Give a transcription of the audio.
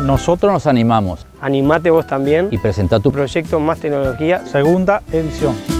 Nosotros nos animamos. Animate vos también Y presenta tu proyecto Más Tecnología. Segunda edición.